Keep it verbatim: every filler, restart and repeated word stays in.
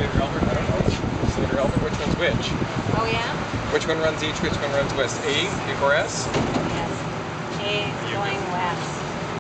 Slater Elbert? I don't know. Slater Elbert, which one's which? Oh yeah? Which one runs east, which one runs west? A before S? Yes. A is going west.